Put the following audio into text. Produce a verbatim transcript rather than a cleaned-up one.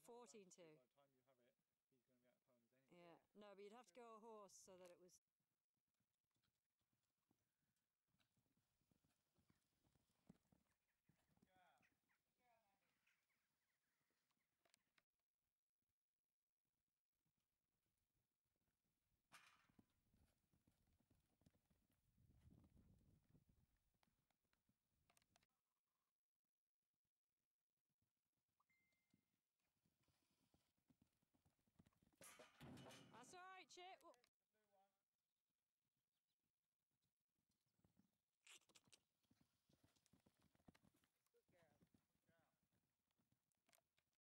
fourteen to. By the time you have it, he's going to be out of ponies anyway. Yeah, no, but you'd have to go a horse so that it was